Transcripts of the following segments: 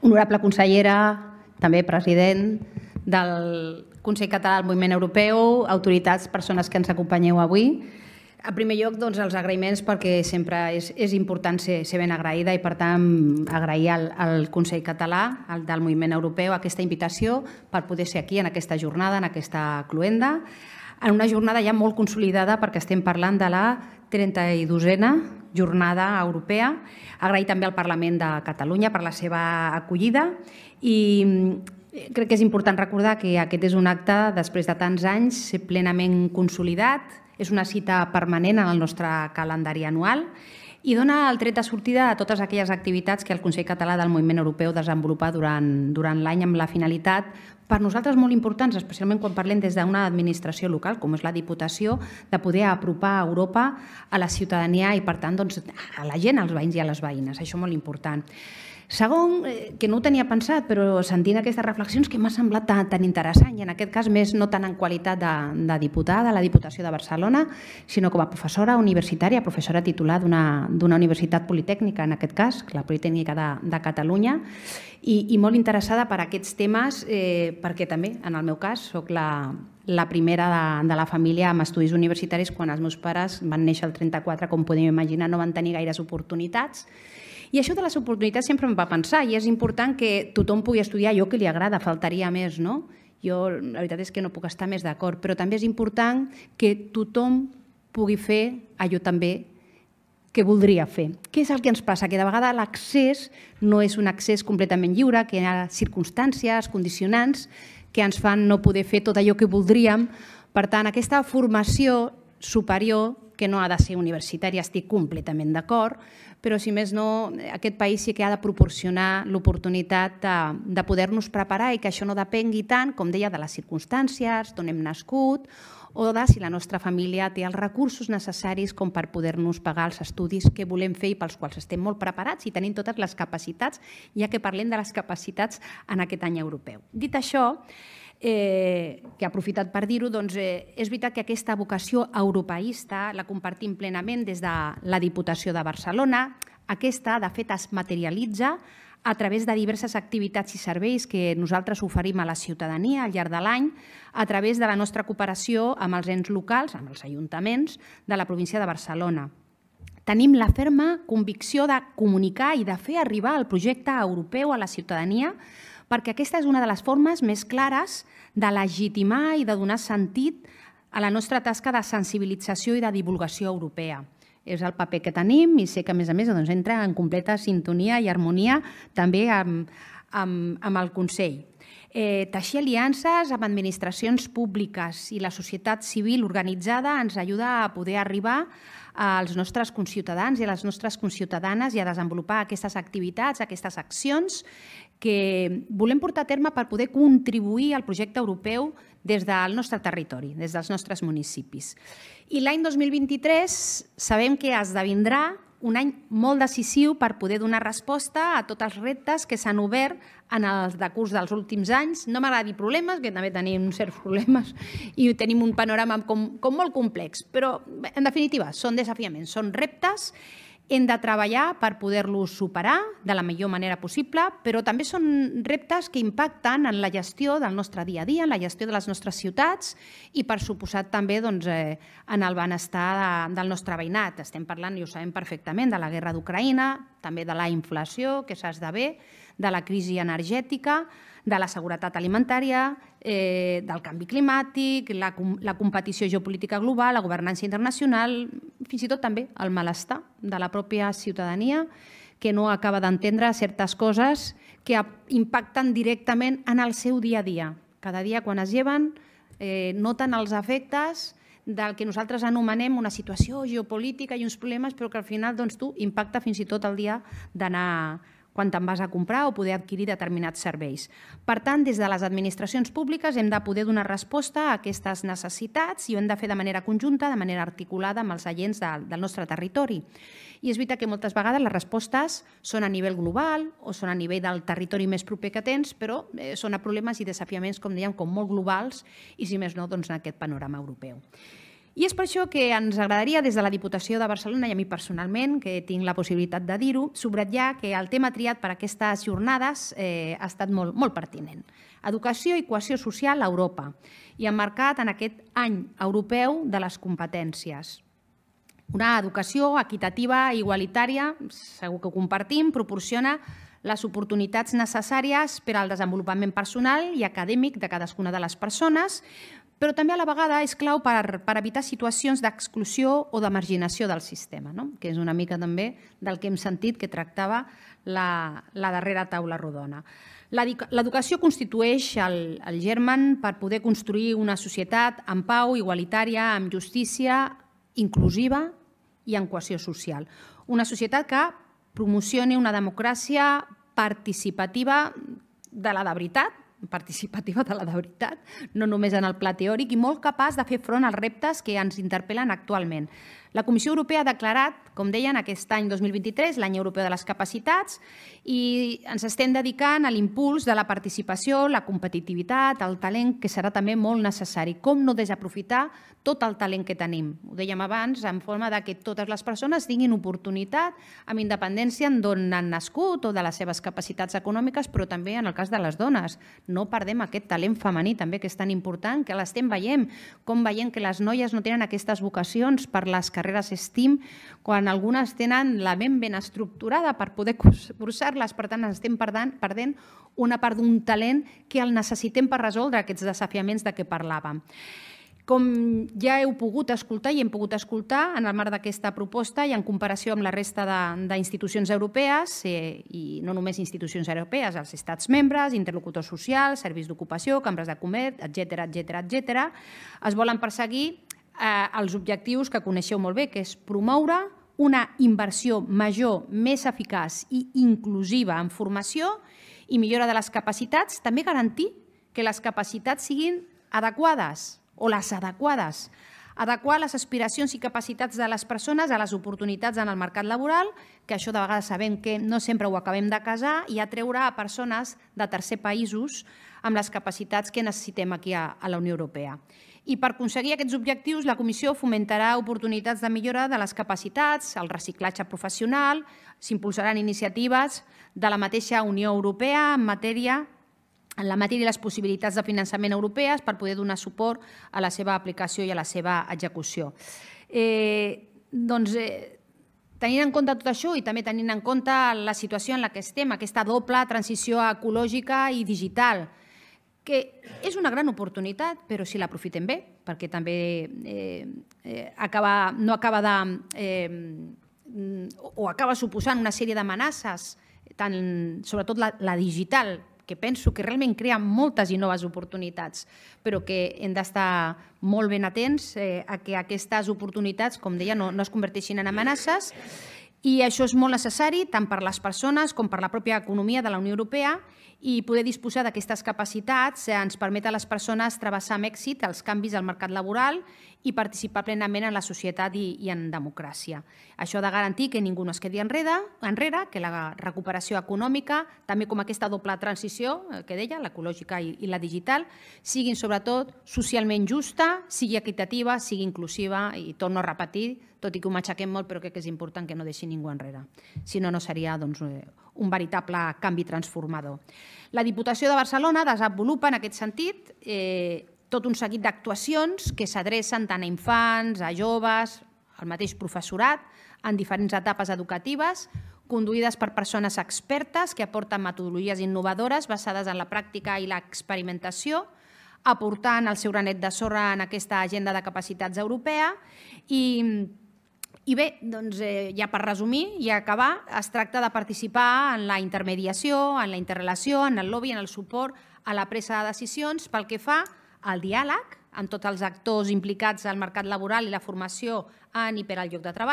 Honorable consellera, també president del Consell Català del Moviment Europeu, autoritats, persones que ens acompanyeu avui. En primer lloc, els agraïments perquè sempre és important ser ben agraïda i, per tant, agrair al Consell Català del Moviment Europeu aquesta invitació per poder ser aquí en aquesta jornada, en aquesta cloenda, en una jornada ja molt consolidada perquè estem parlant de la 32a jornada europea. Agrair també al Parlament de Catalunya per la seva acollida i crec que és important recordar que aquest és un acte, després de tants anys, plenament consolidat. És una cita permanent en el nostre calendari anual i dona el tret de sortida a totes aquelles activitats que el Consell Català del Moviment Europeu desenvolupa durant l'any amb la finalitat, per nosaltres molt importants, especialment quan parlem des d'una administració local, com és la Diputació, de poder apropar Europa a la ciutadania i, per tant, a la gent, als veïns i a les veïnes. Això és molt important. Segon, que no ho tenia pensat, però sentint aquestes reflexions que m'ha semblat tan interessant, i en aquest cas més no tant en qualitat de diputada a la Diputació de Barcelona, sinó com a professora universitària, professora titular d'una universitat politècnica, en aquest cas, la Politècnica de Catalunya, i molt interessada per aquests temes, perquè també, en el meu cas, soc la primera de la família amb estudis universitaris quan els meus pares van néixer el 34, com podem imaginar, no van tenir gaires oportunitats. I això de les oportunitats sempre em va pensar, i és important que tothom pugui estudiar allò que li agrada, faltaria més, no? Jo, la veritat és que no puc estar més d'acord, però també és important que tothom pugui fer allò també que voldria fer. Què és el que ens passa? Que de vegades l'accés no és un accés completament lliure, que hi ha circumstàncies, condicionants, que ens fan no poder fer tot allò que voldríem. Per tant, aquesta formació superior, que no ha de ser universitària, estic completament d'acord, però si més no, aquest país sí que ha de proporcionar l'oportunitat de poder-nos preparar i que això no depengui tant, com deia, de les circumstàncies, d'on hem nascut, o de si la nostra família té els recursos necessaris com per poder-nos pagar els estudis que volem fer i pels quals estem molt preparats i tenim totes les capacitats, ja que parlem de les capacitats en aquest any europeu. Dit això, que he aprofitat per dir-ho, és veritat que aquesta vocació europeista la compartim plenament des de la Diputació de Barcelona. Aquesta, de fet, es materialitza a través de diverses activitats i serveis que nosaltres oferim a la ciutadania al llarg de l'any, a través de la nostra cooperació amb els ens locals, amb els ajuntaments de la província de Barcelona. Tenim la ferma convicció de comunicar i de fer arribar el projecte europeu a la ciutadania, perquè aquesta és una de les formes més clares de legitimar i de donar sentit a la nostra tasca de sensibilització i de divulgació europea. És el paper que tenim i sé que, a més, entra en completa sintonia i harmonia també amb el Consell. Teixir aliances amb administracions públiques i la societat civil organitzada ens ajuda a poder arribar als nostres conciutadans i a les nostres conciutadanes i a desenvolupar aquestes activitats, aquestes accions que volem portar a terme per poder contribuir al projecte europeu des del nostre territori, des dels nostres municipis. I l'any 2023 sabem que esdevindrà un any molt decisiu per poder donar resposta a tots els reptes que s'han obert en el decurs dels últims anys. No m'agrada dir problemes, que també tenim certs problemes i tenim un panorama com molt complex, però en definitiva són desafiaments, són reptes. Hem de treballar per poder-los superar de la millor manera possible, però també són reptes que impacten en la gestió del nostre dia a dia, en la gestió de les nostres ciutats i, per suposat, també en el benestar del nostre veïnat. Estem parlant, i ho sabem perfectament, de la guerra d'Ucraïna, també de la inflació que s'esdevé, de la crisi energètica, de la seguretat alimentària, del canvi climàtic, la competició geopolítica global, la governança internacional, fins i tot també el malestar de la pròpia ciutadania, que no acaba d'entendre certes coses que impacten directament en el seu dia a dia. Cada dia, quan es lleven, noten els efectes del que nosaltres anomenem una situació geopolítica i uns problemes, però que al final impacta fins i tot el dia d'anar quan te'n vas a comprar o poder adquirir determinats serveis. Per tant, des de les administracions públiques hem de poder donar resposta a aquestes necessitats i ho hem de fer de manera conjunta, de manera articulada amb els agents del nostre territori. I és veritat que moltes vegades les respostes són a nivell global o són a nivell del territori més proper que tens, però són a problemes i desafiaments, com dèiem, molt globals i, si més no, en aquest panorama europeu. I és per això que ens agradaria, des de la Diputació de Barcelona, i a mi personalment, que tinc la possibilitat de dir-ho, subratllar que el tema triat per aquestes jornades ha estat molt pertinent. Educació i cohesió social a Europa, i emmarcat en aquest any europeu de les competències. Una educació equitativa i igualitària, segur que ho compartim, proporciona les oportunitats necessàries per al desenvolupament personal i acadèmic de cadascuna de les persones, però també a la vegada és clau per evitar situacions d'exclusió o de marginació del sistema, que és una mica també del que hem sentit que tractava la darrera taula rodona. L'educació constitueix el germen per poder construir una societat en pau, igualitària, amb justícia, inclusiva i en cohesió social. Una societat que promocioni una democràcia participativa de la de veritat, no només en el pla teòric, i molt capaç de fer front als reptes que ens interpel·len actualment. La Comissió Europea ha declarat, com deien, aquest any 2023, l'any europeu de les capacitats, i ens estem dedicant a l'impuls de la participació, la competitivitat, el talent, que serà també molt necessari. Com no desaprofitar tot el talent que tenim? Ho dèiem abans, en forma que totes les persones tinguin oportunitat, amb independència d'on han nascut o de les seves capacitats econòmiques, però també en el cas de les dones. No perdem aquest talent femení, també, que és tan important, que l'estem veient, com veiem que les noies no tenen aquestes vocacions per les carreres STEM, quan algunes tenen la ment ben estructurada per poder cursar-les. Per tant, estem perdent una part d'un talent que el necessitem per resoldre aquests desafiaments de què parlàvem. Com ja heu pogut escoltar i hem pogut escoltar en el marc d'aquesta proposta i en comparació amb la resta d'institucions europees, i no només institucions europees, els estats membres, interlocutors socials, serveis d'ocupació, cambres de comerç, etc., es volen perseguir els objectius que coneixeu molt bé, que és promoure una inversió major, més eficaç i inclusiva en formació i millora de les capacitats, també garantir que les capacitats siguin adequades o les adequades, adequar les aspiracions i capacitats de les persones a les oportunitats en el mercat laboral, que això de vegades sabem que no sempre ho acabem de casar, i atreure a persones de tercers països amb les capacitats que necessitem aquí a la Unió Europea. I per aconseguir aquests objectius, la Comissió fomentarà oportunitats de millora de les capacitats, el reciclatge professional, s'impulsaran iniciatives de la mateixa Unió Europea en la matèria i les possibilitats de finançament europees per poder donar suport a la seva aplicació i a la seva execució. Tenint en compte tot això i també tenint en compte la situació en la que estem, aquesta doble transició ecològica i digital, que és una gran oportunitat, però si l'aprofitem bé, perquè també acaba suposant una sèrie d'amenaces, sobretot la digital, que penso que realment crea moltes i noves oportunitats, però que hem d'estar molt ben atents a que aquestes oportunitats, com deia, no es converteixin en amenaces, i això és molt necessari tant per les persones com per la pròpia economia de la Unió Europea, i poder disposar d'aquestes capacitats ens permet a les persones travessar amb èxit els canvis al mercat laboral i participar plenament en la societat i en democràcia. Això ha de garantir que ningú no es quedi enrere, que la recuperació econòmica, també com aquesta doble transició que deia, l'ecològica i la digital, siguin sobretot socialment justa, sigui equitativa, sigui inclusiva, i torno a repetir, tot i que ho matxaquem molt, però crec que és important que no deixi ningú enrere. Si no, no seria un veritable canvi transformador. La Diputació de Barcelona desenvolupa en aquest sentit tot un seguit d'actuacions que s'adrecen tant a infants, a joves, al mateix professorat, en diferents etapes educatives, conduïdes per persones expertes que aporten metodologies innovadores basades en la pràctica i l'experimentació, aportant el seu granet de sorra en aquesta agenda de capacitats europea. I bé, ja per resumir i acabar, es tracta de participar en la intermediació, en la interrelació, en el lobby, en el suport a la presa de decisions pel que fa al diàleg amb tots els actors implicats al mercat laboral i la formació en i per al lloc de treball,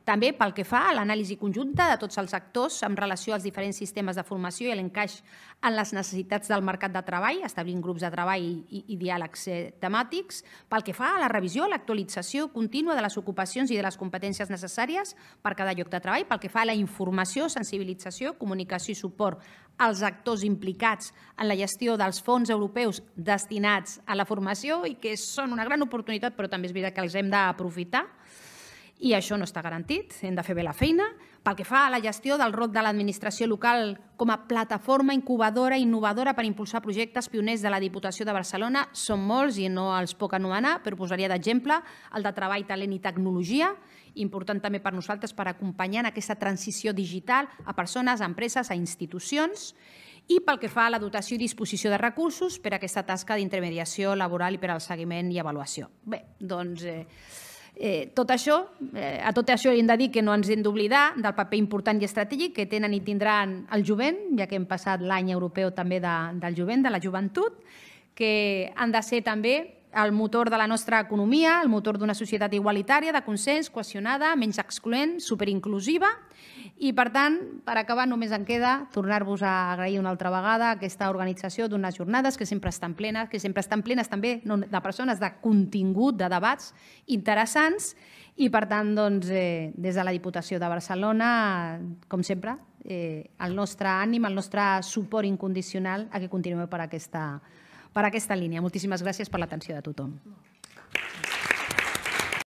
També pel que fa a l'anàlisi conjunta de tots els actors en relació als diferents sistemes de formació i l'encaix en les necessitats del mercat de treball, establint grups de treball i diàlegs temàtics, pel que fa a la revisió, l'actualització contínua de les ocupacions i de les competències necessàries per cada lloc de treball, pel que fa a la informació, sensibilització, comunicació i suport als actors implicats en la gestió dels fons europeus destinats a la formació i que són una gran oportunitat, però també és veritat que els hem d'aprofitar. I això no està garantit, hem de fer bé la feina. Pel que fa a la gestió del rol de l'administració local com a plataforma incubadora i innovadora per impulsar projectes pioners de la Diputació de Barcelona, són molts i no els puc anomenar, però posaria d'exemple el de treball, talent i tecnologia, important també per nosaltres per acompanyar en aquesta transició digital a persones, a empreses, a institucions, i pel que fa a la dotació i disposició de recursos per a aquesta tasca d'intermediació laboral i per al seguiment i avaluació. Bé, doncs... a tot això hem de dir que no ens hem d'oblidar del paper important i estratègic que tenen i tindran el jovent, ja que hem passat l'any europeu també del jovent, de la joventut, que han de ser també el motor de la nostra economia, el motor d'una societat igualitària, de consens, cohesionada, menys excloent, superinclusiva. I, per tant, per acabar, només em queda tornar-vos a agrair una altra vegada aquesta organització d'unes jornades que sempre estan plenes també de persones, de contingut, de debats interessants. I, per tant, des de la Diputació de Barcelona, com sempre, el nostre ànim, el nostre suport incondicional a que continueu per aquesta línia. Moltíssimes gràcies per l'atenció de tothom.